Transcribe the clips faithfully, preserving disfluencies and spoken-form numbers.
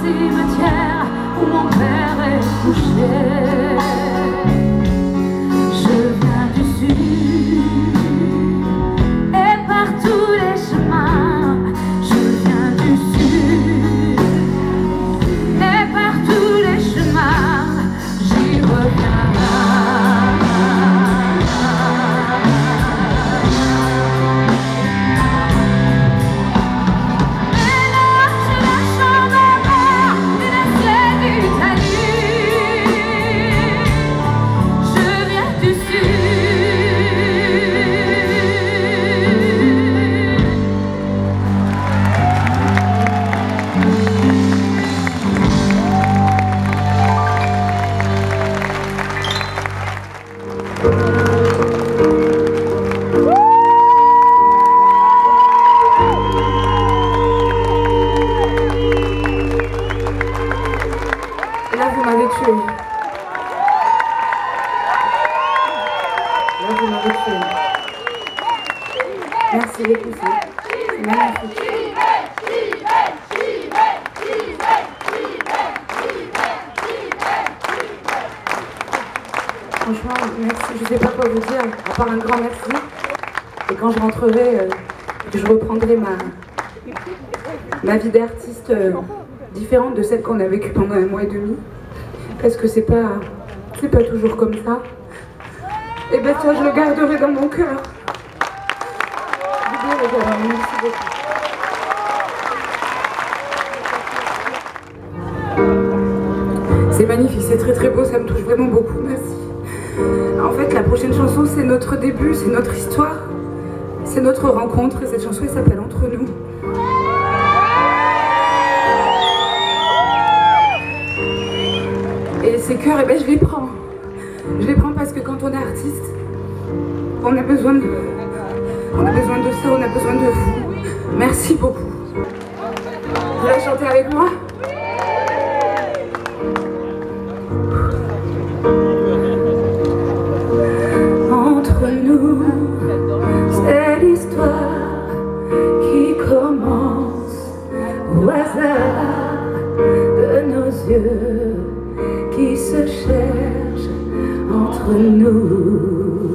cimetière où mon père est couché. Je viens du sud et par tous les chemins. Je viens du sud et par tous les chemins. J'y reviendrai. Là, vous m'avez tué. Là, vous m'avez tué. Merci beaucoup, c'est magnifique. Franchement, merci. Je ne sais pas quoi vous dire, à part un grand merci. Et quand je rentrerai, euh, je reprendrai ma, ma vie d'artiste euh, différente de celle qu'on a vécue pendant un mois et demi. Parce que c'est pas, c'est pas toujours comme ça. Et ben ça, je le garderai dans mon cœur. Merci beaucoup. C'est magnifique, c'est très très beau, ça me touche vraiment beaucoup, merci. En fait, la prochaine chanson, c'est notre début, c'est notre histoire, c'est notre rencontre, et cette chanson, elle s'appelle Entre nous. Et ces cœurs, eh ben, je les prends. Je les prends parce que quand on est artiste, on a besoin de, on a besoin de ça, on a besoin de vous. Merci beaucoup. Vous voulez chanter avec moi? Entre nous, c'est l'histoire qui commence au hasard de nos yeux qui se cherchent entre nous.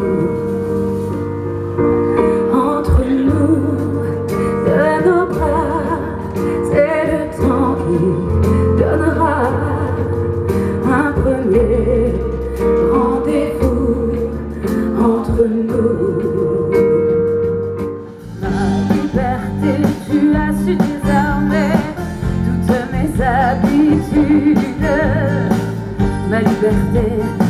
Entre nous, de nos bras, c'est le temps qui donnera un premier rendez-vous entre nous. Ma liberté, tu as su désarmer toutes mes habitudes. Ma liberté,